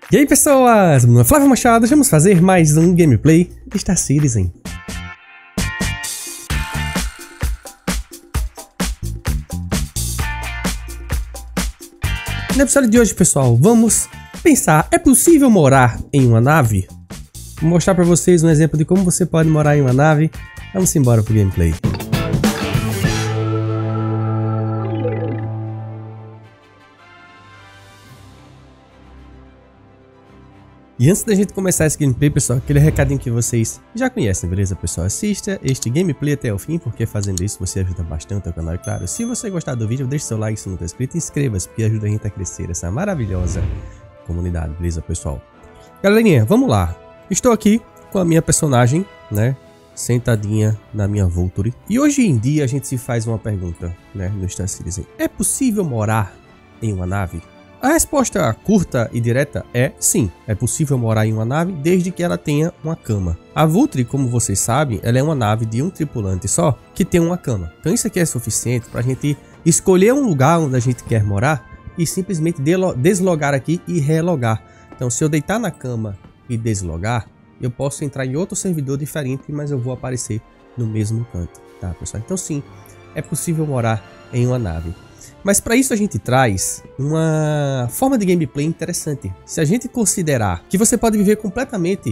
E aí pessoas, meu nome é Flávio Machado, vamos fazer mais um gameplay de Star Citizen. No episódio de hoje, pessoal, vamos pensar, é possível morar em uma nave? Vou mostrar pra vocês um exemplo de como você pode morar em uma nave. Vamos embora pro gameplay. E antes da gente começar esse gameplay, pessoal, aquele recadinho que vocês já conhecem, beleza, pessoal? Assista este gameplay até o fim, porque fazendo isso você ajuda bastante o canal. E claro, se você gostar do vídeo, deixe seu like se não está inscrito, inscreva-se, porque ajuda a gente a crescer essa maravilhosa comunidade, beleza, pessoal? Galerinha, vamos lá. Estou aqui com a minha personagem, né, sentadinha na minha Vulture. E hoje em dia a gente se faz uma pergunta, né, no Star Citizen. É possível morar em uma nave? A resposta curta e direta é sim, é possível morar em uma nave desde que ela tenha uma cama. A Vulture, como vocês sabem, ela é uma nave de um tripulante só que tem uma cama. Então isso aqui é suficiente para a gente escolher um lugar onde a gente quer morar e simplesmente deslogar aqui e relogar. Então se eu deitar na cama e deslogar, eu posso entrar em outro servidor diferente, mas eu vou aparecer no mesmo canto, tá, pessoal? Então sim, é possível morar em uma nave. Mas para isso a gente traz uma forma de gameplay interessante. Se a gente considerar que você pode viver completamente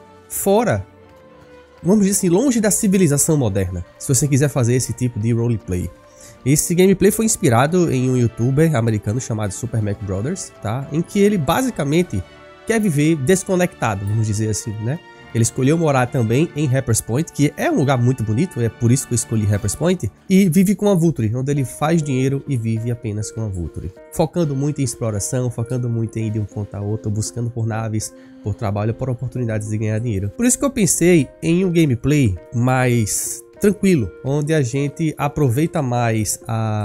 fora, vamos dizer assim, longe da civilização moderna, se você quiser fazer esse tipo de roleplay. Esse gameplay foi inspirado em um youtuber americano chamado Super Mac Brothers, tá? Em que ele basicamente quer viver desconectado, vamos dizer assim, né? Ele escolheu morar também em Rapper's Point, que é um lugar muito bonito, é por isso que eu escolhi Rapper's Point, e vive com a Vulture, onde ele faz dinheiro e vive apenas com a Vulture. Focando muito em exploração, focando muito em ir de um ponto a outro, buscando por naves, por trabalho, por oportunidades de ganhar dinheiro. Por isso que eu pensei em um gameplay mais tranquilo, onde a gente aproveita mais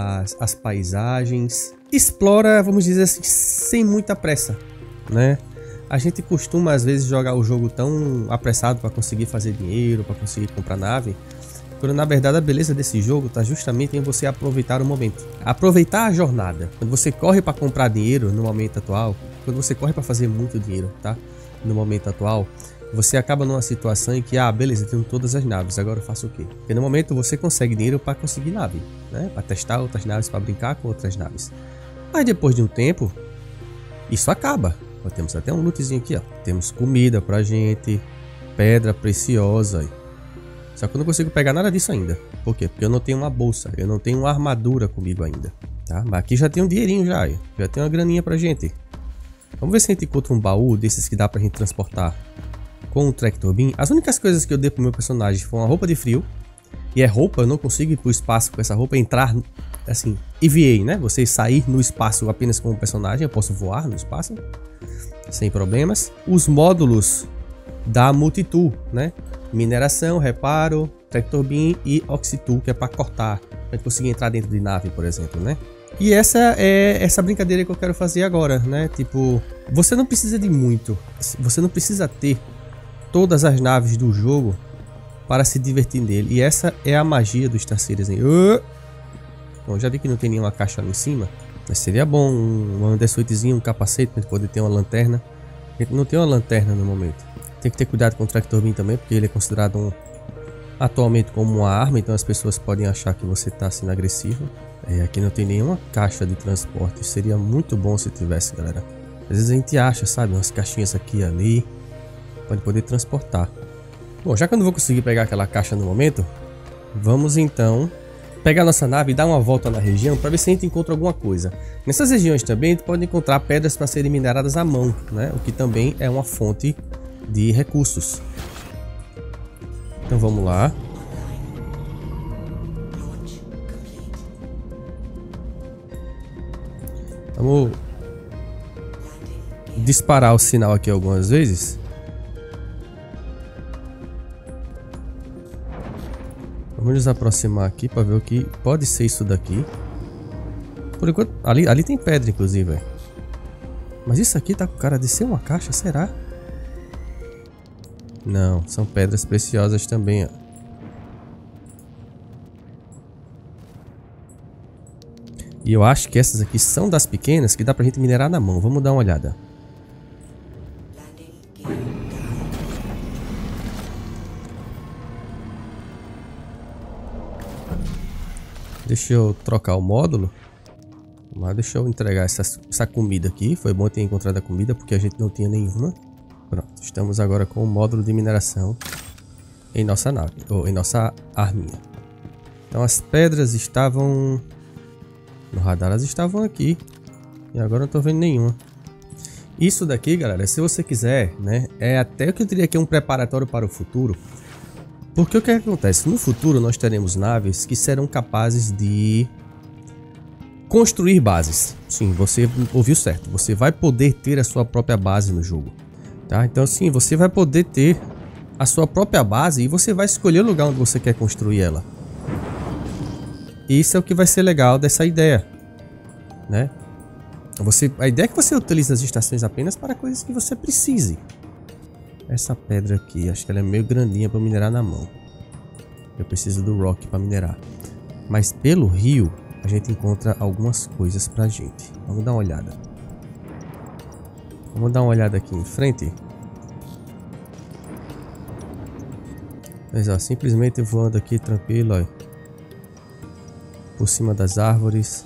as paisagens, explora, vamos dizer assim, sem muita pressa, né? A gente costuma às vezes jogar o jogo tão apressado para conseguir fazer dinheiro, para conseguir comprar nave, quando na verdade a beleza desse jogo está justamente em você aproveitar o momento, aproveitar a jornada. Quando você corre para comprar dinheiro no momento atual, quando você corre para fazer muito dinheiro, tá? No momento atual, você acaba numa situação em que, beleza, eu tenho todas as naves, agora eu faço o quê? Porque no momento você consegue dinheiro para conseguir nave, né? Para testar outras naves, para brincar com outras naves. Mas depois de um tempo, isso acaba. Ó, temos até um lootzinho aqui, ó. Temos comida pra gente, pedra preciosa. Só que eu não consigo pegar nada disso ainda. Por quê? Porque eu não tenho uma bolsa, eu não tenho uma armadura comigo ainda, tá? Mas aqui já tem um dinheirinho já tem uma graninha pra gente. Vamos ver se a gente encontra um baú desses que dá pra gente transportar com o Tractor Beam. As únicas coisas que eu dei pro meu personagem foi uma roupa de frio. E é roupa, eu não consigo ir pro espaço com essa roupa, entrar assim, EVA, né? Você sair no espaço apenas com o personagem, eu posso voar no espaço sem problemas. Os módulos da Multitool, né? Mineração, reparo, Tractor Beam e Oxytool, que é para cortar, para conseguir entrar dentro de nave, por exemplo, né? E essa é essa brincadeira que eu quero fazer agora, né? Tipo, você não precisa de muito, você não precisa ter todas as naves do jogo para se divertir nele. E essa é a magia do Star Citizen. Bom, já vi que não tem nenhuma caixa ali em cima, mas seria bom um undersuitzinho, um capacete para poder ter uma lanterna. A gente não tem uma lanterna no momento. Tem que ter cuidado com o Tractor Beam também, porque ele é considerado atualmente como uma arma, então as pessoas podem achar que você está sendo agressivo. Aqui não tem nenhuma caixa de transporte. Seria muito bom se tivesse, galera. Às vezes a gente acha, sabe, umas caixinhas aqui e ali, pode poder transportar. Bom, já que eu não vou conseguir pegar aquela caixa no momento, vamos então pegar nossa nave e dar uma volta na região para ver se a gente encontra alguma coisa. Nessas regiões também a gente pode encontrar pedras para serem mineradas à mão, né? O que também é uma fonte de recursos. Então vamos lá. Vamos disparar o sinal aqui algumas vezes. Vamos nos aproximar aqui para ver o que pode ser isso daqui. Por enquanto, ali tem pedra, inclusive, véio. Mas isso aqui tá com cara de ser uma caixa, será? Não, são pedras preciosas também, ó. E eu acho que essas aqui são das pequenas que dá pra gente minerar na mão. Vamos dar uma olhada. Deixa eu trocar o módulo. Mas deixa eu entregar essa comida aqui. Foi bom ter encontrado a comida porque a gente não tinha nenhuma. Pronto, estamos agora com o módulo de mineração em nossa nave, ou em nossa arminha. Então as pedras estavam no radar, elas estavam aqui. E agora não estou vendo nenhuma. Isso daqui, galera, se você quiser, né, é até o que eu diria que é um preparatório para o futuro. Porque o que acontece? No futuro nós teremos naves que serão capazes de construir bases. Sim, você ouviu certo. Você vai poder ter a sua própria base no jogo. Tá? Então sim, você vai poder ter a sua própria base e você vai escolher o lugar onde você quer construir ela. Isso é o que vai ser legal dessa ideia, né? A ideia é que você utilize as estações apenas para coisas que você precise. Essa pedra aqui, acho que ela é meio grandinha para minerar na mão. Eu preciso do rock para minerar. Mas pelo rio, a gente encontra algumas coisas pra gente. Vamos dar uma olhada. Vamos dar uma olhada aqui em frente. Mas ó, simplesmente voando aqui tranquilo, ó. Por cima das árvores.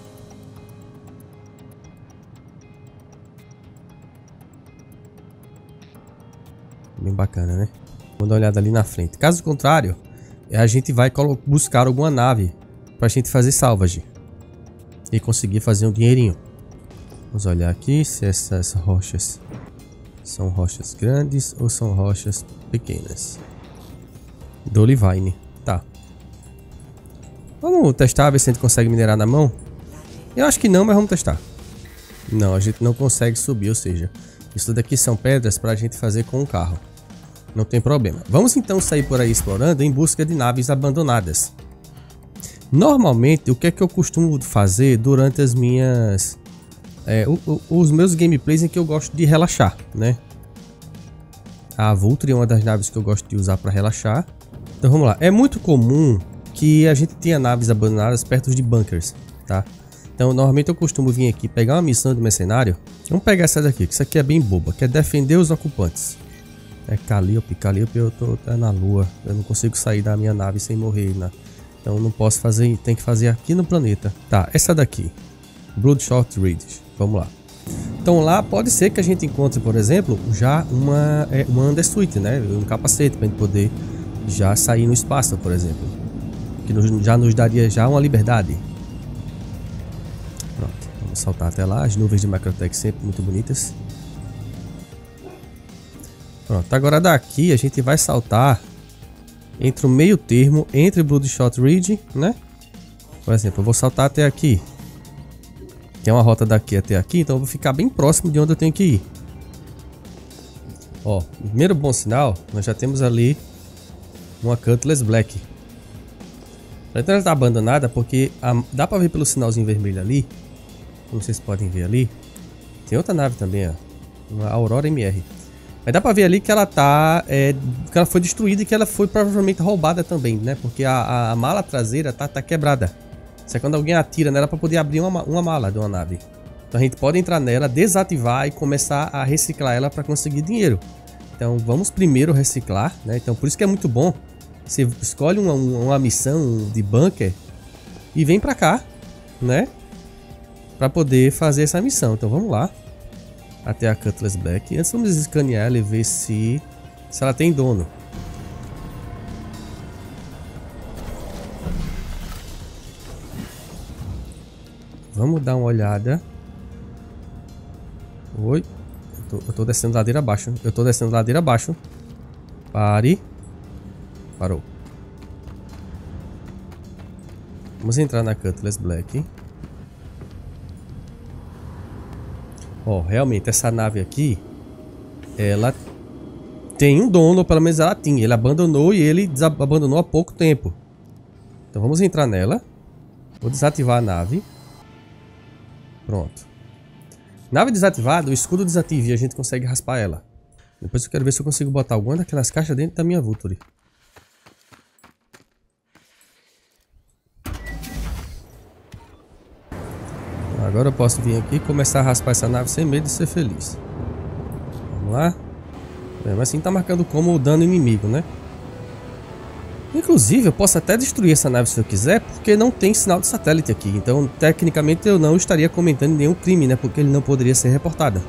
Bem bacana, né? Vamos dar uma olhada ali na frente. Caso contrário, a gente vai buscar alguma nave pra gente fazer salvage e conseguir fazer um dinheirinho. Vamos olhar aqui se essas rochas são rochas grandes ou são rochas pequenas. Dolivine, tá. Vamos testar, ver se a gente consegue minerar na mão. Eu acho que não, mas vamos testar. Não, a gente não consegue subir, ou seja, isso daqui são pedras pra gente fazer com o carro. Não tem problema. Vamos então sair por aí explorando em busca de naves abandonadas. Normalmente, o que é que eu costumo fazer durante as minhas... os meus gameplays em que eu gosto de relaxar, né? A Vulture é uma das naves que eu gosto de usar para relaxar. Então vamos lá. É muito comum que a gente tenha naves abandonadas perto de bunkers, tá? Então normalmente eu costumo vir aqui pegar uma missão de mercenário. Vamos pegar essa daqui, que isso aqui é bem boba, que é defender os ocupantes. É Calliope, eu tô na lua. Eu não consigo sair da minha nave sem morrer, né? Então não posso fazer, tem que fazer aqui no planeta. Tá, essa daqui, Bloodshot Ridge, vamos lá. Então lá pode ser que a gente encontre, por exemplo, já uma undersuit, né? Um capacete pra gente poder já sair no espaço, por exemplo. Que já nos daria já uma liberdade. Pronto, vamos saltar até lá. As nuvens de Macrotech sempre muito bonitas. Pronto, agora daqui a gente vai saltar entre o meio termo entre Bloodshot Ridge, né? Por exemplo, eu vou saltar até aqui. Tem uma rota daqui até aqui, então eu vou ficar bem próximo de onde eu tenho que ir. Ó, primeiro bom sinal, nós já temos ali uma Cutlass Black. Então ela tá abandonada porque dá pra ver pelo sinalzinho vermelho ali. Como vocês podem ver ali. Tem outra nave também, ó. Uma Aurora MR. Mas dá pra ver ali que ela tá... que ela foi destruída e que ela foi provavelmente roubada também, né? Porque a mala traseira tá quebrada. Isso é quando alguém atira nela pra poder abrir uma mala de uma nave. Então a gente pode entrar nela, desativar e começar a reciclar ela pra conseguir dinheiro. Então vamos primeiro reciclar, né? Então por isso que é muito bom. Você escolhe uma missão de bunker e vem pra cá, né? Pra poder fazer essa missão. Então vamos lá. Até a Cutlass Black. Antes vamos escanear ela e ver se ela tem dono. Vamos dar uma olhada. Oi. Eu tô descendo ladeira abaixo. Eu tô descendo ladeira abaixo. Pare. Parou. Vamos entrar na Cutlass Black. Ó, realmente essa nave aqui, ela tem um dono, ou pelo menos ela tinha. Ele abandonou e ele abandonou há pouco tempo. Então vamos entrar nela. Vou desativar a nave. Pronto. Nave desativada, o escudo desativa e a gente consegue raspar ela. Depois eu quero ver se eu consigo botar alguma daquelas caixas dentro da minha Vulture. Agora eu posso vir aqui e começar a raspar essa nave sem medo de ser feliz. Vamos lá. Mas assim tá marcando como dano inimigo, né? Inclusive, eu posso até destruir essa nave se eu quiser, porque não tem sinal de satélite aqui. Então, tecnicamente, eu não estaria cometendo nenhum crime, né? Porque ele não poderia ser reportado.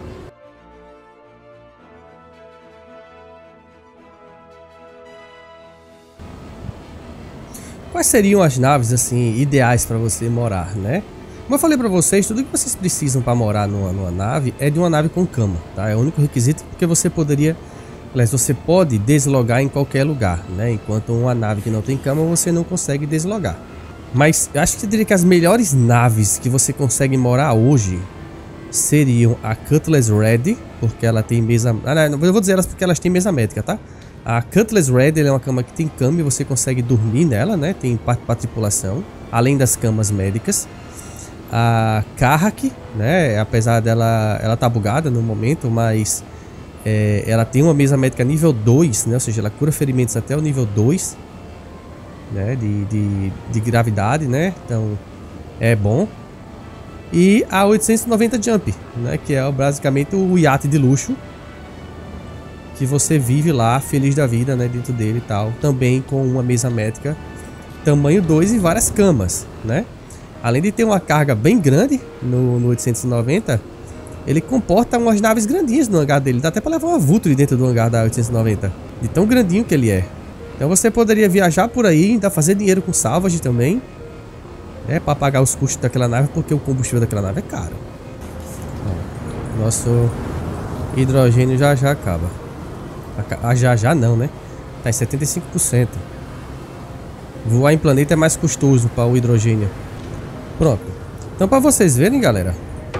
Quais seriam as naves, assim, ideais para você morar, né? Como eu falei para vocês, tudo que vocês precisam para morar numa nave é de uma nave com cama, tá? É o único requisito, porque você poderia... Aliás, você pode deslogar em qualquer lugar, né? Enquanto uma nave que não tem cama, você não consegue deslogar. Mas eu acho que eu diria que as melhores naves que você consegue morar hoje seriam a Cutlass Red, porque ela tem mesa... eu vou dizer elas porque elas têm mesa médica, tá? A Cutlass Red é uma cama que tem cama e você consegue dormir nela, né? Tem parte para tripulação, além das camas médicas. A Carrack, né? Apesar dela... Ela tá bugada no momento, mas... ela tem uma mesa médica nível 2, né? Ou seja, ela cura ferimentos até o nível 2, né? De gravidade, né? Então, é bom. E a 890 Jump, né? Que é basicamente o iate de luxo. Que você vive lá, feliz da vida, né? Dentro dele e tal. Também com uma mesa médica tamanho 2 e várias camas, né? Além de ter uma carga bem grande no 890... Ele comporta umas naves grandinhas no hangar dele. Dá até pra levar uma Vulture dentro do hangar da 890. De tão grandinho que ele é. Então você poderia viajar por aí, ainda fazer dinheiro com salvage também. Pra pagar os custos daquela nave, porque o combustível daquela nave é caro. Ó, nosso hidrogênio já acaba. Já não, né? Tá em 75%. Voar em planeta é mais custoso para o hidrogênio. Pronto. Então para vocês verem, galera...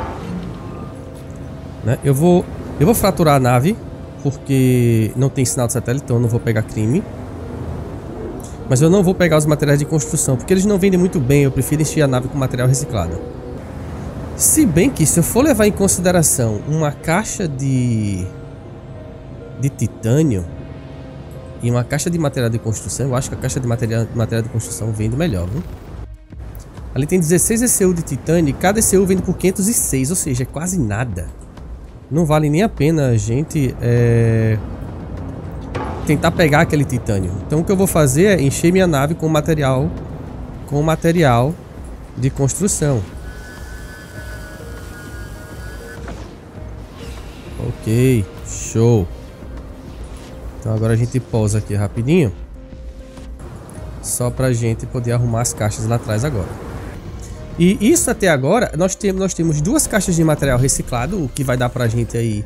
Eu vou fraturar a nave, porque não tem sinal de satélite, então eu não vou pegar crime. Mas eu não vou pegar os materiais de construção, porque eles não vendem muito bem, eu prefiro encher a nave com material reciclado. Se bem que, se eu for levar em consideração uma caixa de titânio e uma caixa de material de construção, eu acho que a caixa de material de construção vende melhor, viu? Ali tem 16 ECU de titânio e cada ECU vende por 506, ou seja, é quase nada. Não vale nem a pena a gente tentar pegar aquele titânio. Então o que eu vou fazer é encher minha nave com material de construção. Ok, show. Então agora a gente pousa aqui rapidinho, só pra gente poder arrumar as caixas lá atrás agora. E isso até agora, nós temos duas caixas de material reciclado, o que vai dar pra gente aí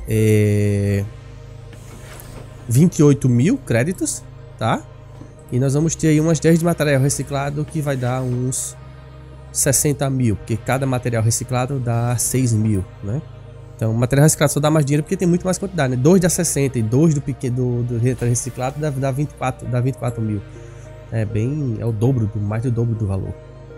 28 mil créditos, tá? E nós vamos ter aí umas 10 de material reciclado, que vai dar uns 60 mil, porque cada material reciclado dá 6 mil, né? Então, o material reciclado só dá mais dinheiro porque tem muito mais quantidade, né? 2 dá 60 e 2 do reciclado dá 24 mil. É o dobro, mais do dobro do valor.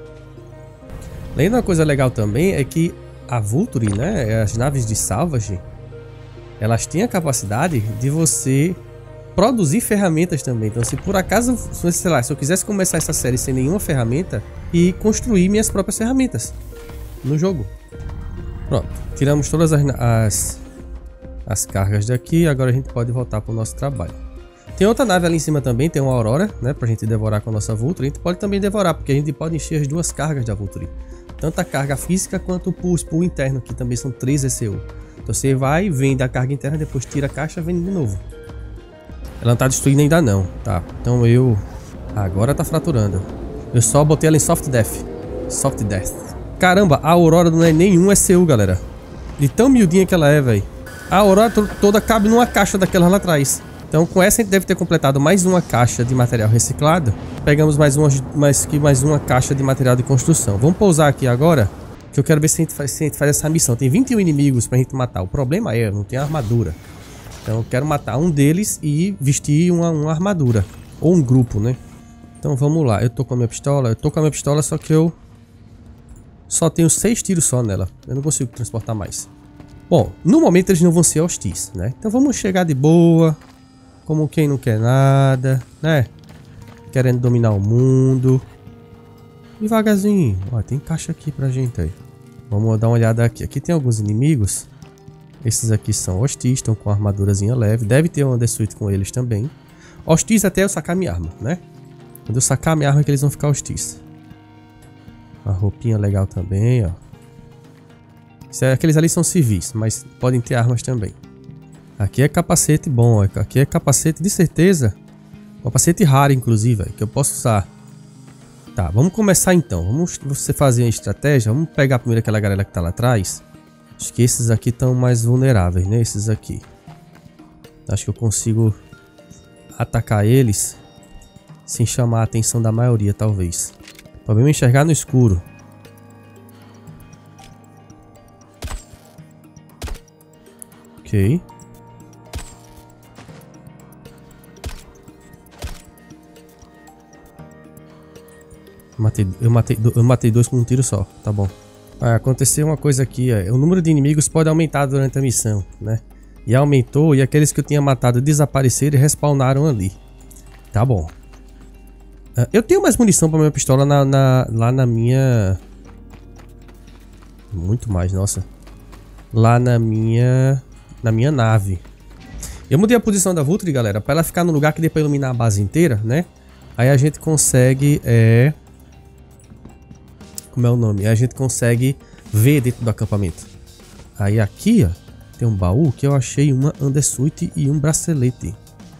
Além de uma coisa legal também é que a Vulture, né, as naves de salvage, elas têm a capacidade de você produzir ferramentas também. Então, se por acaso, sei lá, se eu quisesse começar essa série sem nenhuma ferramenta e construir minhas próprias ferramentas no jogo. Pronto, tiramos todas as cargas daqui, agora a gente pode voltar para o nosso trabalho. Tem outra nave ali em cima também, tem uma Aurora, né, pra gente devorar com a nossa Vulture. A gente pode também devorar, porque a gente pode encher as duas cargas da Vulture. Tanto a carga física quanto o pool interno, que também são 3 ECU. Então você vai, vende a carga interna, depois tira a caixa e vende de novo. Ela não tá destruindo ainda não, tá? Então agora tá fraturando. Eu só botei ela em Soft Death. Soft Death. Caramba, a Aurora não é nenhum ECU, galera. De tão miudinha que ela é, velho. A Aurora toda cabe numa caixa daquela lá atrás. Então com essa a gente deve ter completado mais uma caixa de material reciclado. Pegamos mais uma caixa de material de construção. Vamos pousar aqui agora, que eu quero ver se a gente faz essa missão. Tem 21 inimigos pra gente matar. O problema é, eu não tenho armadura. Então eu quero matar um deles e vestir uma armadura. Ou um grupo, né? Então vamos lá. Eu tô com a minha pistola. Só que eu só tenho 6 tiros só nela. Eu não consigo transportar mais. Bom, no momento eles não vão ser hostis, né? Então vamos chegar de boa, como quem não quer nada, né? Querendo dominar o mundo. Devagarzinho. Ó, tem caixa aqui pra gente aí. Vamos dar uma olhada aqui. Aqui tem alguns inimigos. Esses aqui são hostis, estão com armadurazinha leve. Deve ter uma Undersuit com eles também. Hostis até eu sacar minha arma, né? Quando eu sacar a minha arma é que eles vão ficar hostis. Uma roupinha legal também, ó. Aqueles ali são civis, mas podem ter armas também. Aqui é capacete bom, ó. Aqui é capacete de certeza. Capacete raro, inclusive, ó, que eu posso usar. Tá, vamos começar então. Vamos você fazer uma estratégia. Vamos pegar primeiro aquela galera que tá lá atrás. Acho que esses aqui estão mais vulneráveis, né? Esses aqui. Acho que eu consigo atacar eles sem chamar a atenção da maioria, talvez. O problema é enxergar no escuro. Ok. Eu matei dois com um tiro só, tá bom. Vai acontecer uma coisa aqui, ó. O número de inimigos pode aumentar durante a missão, né? E aumentou, e aqueles que eu tinha matado desapareceram e respawnaram ali. Tá bom. Eu tenho mais munição pra minha pistola lá na minha... Muito mais, nossa. Lá na minha nave. Eu mudei a posição da Vulture, galera, pra ela ficar no lugar que dê pra iluminar a base inteira, né? Aí a gente consegue... Como é o nome? Aí a gente consegue ver dentro do acampamento. Aí aqui, ó, tem um baú que eu achei uma undersuit e um bracelete.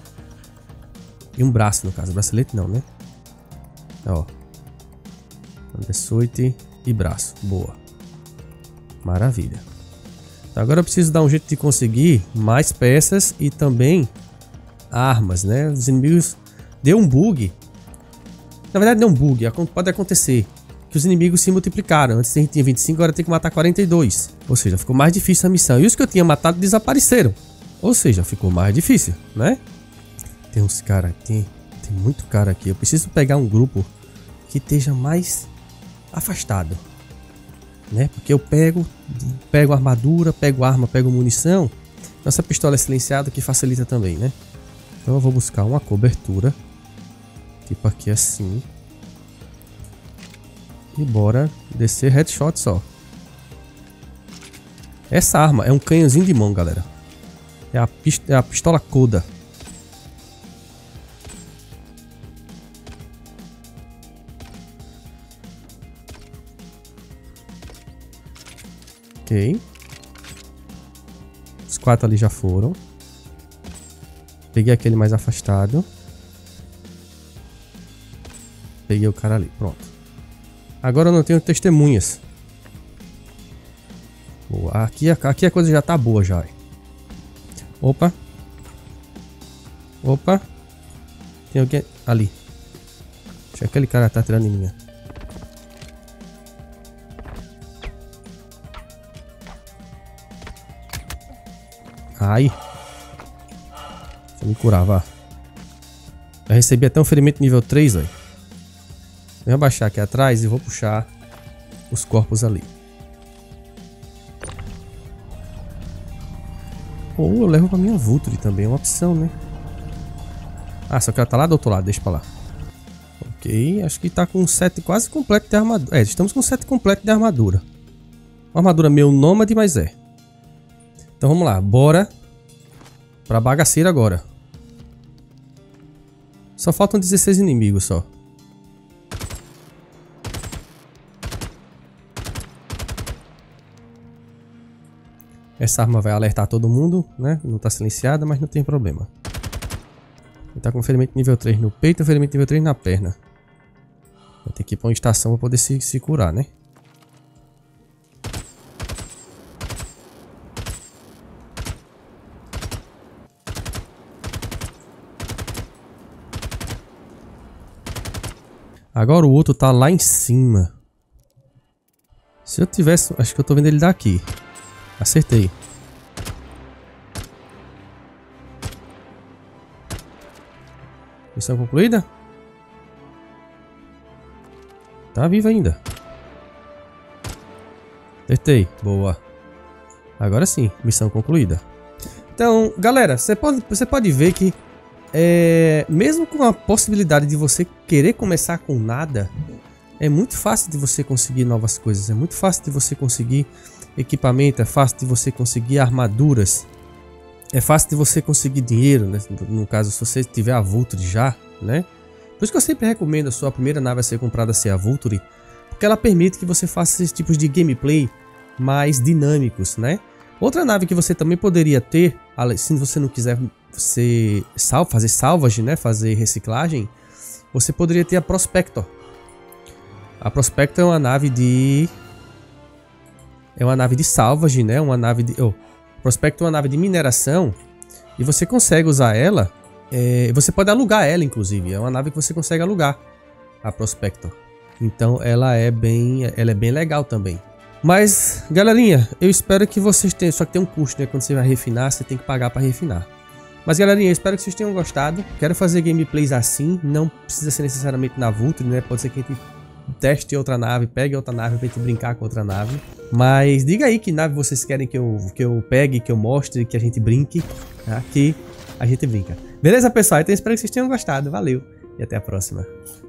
E um braço, no caso. Bracelete não, né? Ó. Undersuit e braço. Boa. Maravilha. Agora eu preciso dar um jeito de conseguir mais peças e também armas, né? Os inimigos... Deu um bug. Na verdade não é um bug. Pode acontecer que os inimigos se multiplicaram. Antes a gente tinha 25, agora tem que matar 42. Ou seja, ficou mais difícil a missão. E os que eu tinha matado desapareceram. Ou seja, ficou mais difícil, né? Tem uns caras aqui. Tem muito cara aqui. Eu preciso pegar um grupo que esteja mais afastado, né? Porque eu pego armadura, pego arma, pego munição. Nossa pistola é silenciada, que facilita também, né? Então eu vou buscar uma cobertura. Tipo aqui assim. E bora descer headshot só. Essa arma é um canhãozinho de mão, galera. É a pistola Koda. Ok. Os 4 ali já foram. Peguei aquele mais afastado. Peguei o cara ali, pronto. Agora eu não tenho testemunhas. Boa. Aqui a coisa já tá boa já. Opa. Opa. Tem alguém ali. Acho que aquele cara tá atirando em mim. Ai. Deixa eu me curar, vá. Já recebi até um ferimento nível 3, velho. Vou abaixar aqui atrás e vou puxar os corpos ali. Ou eu levo pra minha Vulture também, é uma opção, né? Ah, só que ela tá lá do outro lado, deixa pra lá. Ok, acho que tá com um set quase completo de armadura. É, estamos com um set completo de armadura. Uma armadura meio nômade, mas é. Então vamos lá, bora pra bagaceira agora. Só faltam 16 inimigos só. Essa arma vai alertar todo mundo, né? Não tá silenciada, mas não tem problema. Ele tá com ferimento nível 3 no peito e ferimento nível 3 na perna. Vai ter que ir pra uma estação pra poder se curar, né? Agora o outro tá lá em cima. Se eu tivesse... Acho que eu tô vendo ele daqui. Acertei. Missão concluída? Tá vivo ainda. Acertei. Boa. Agora sim, missão concluída. Então, galera, você pode ver que mesmo com a possibilidade de você querer começar com nada, é muito fácil de você conseguir novas coisas. É muito fácil de você conseguir equipamento, é fácil de você conseguir armaduras, é fácil de você conseguir dinheiro, né? No caso, se você tiver a Vulture já, né? Por isso que eu sempre recomendo a sua primeira nave a ser comprada ser a Vulture, porque ela permite que você faça esses tipos de gameplay mais dinâmicos, né? Outra nave que você também poderia ter, se você não quiser fazer salvage, né? Fazer reciclagem, você poderia ter a Prospector. A Prospector é uma nave de... salvage, né? Prospector é uma nave de mineração e você consegue usar ela. Você pode alugar ela, inclusive. É uma nave que você consegue alugar, a Prospector. Então ela é bem legal também. Mas, galerinha, eu espero que vocês tenham... Só que tem um custo, né? Quando você vai refinar, você tem que pagar para refinar. Mas, galerinha, eu espero que vocês tenham gostado. Quero fazer gameplays assim. Não precisa ser necessariamente na Vulture, né? Pode ser que a gente teste outra nave, pegue outra nave pra gente brincar com outra nave. Mas diga aí que nave vocês querem que eu pegue, que eu mostre, que a gente brinque, tá? Que a gente brinca. Beleza, pessoal? Então espero que vocês tenham gostado. Valeu e até a próxima.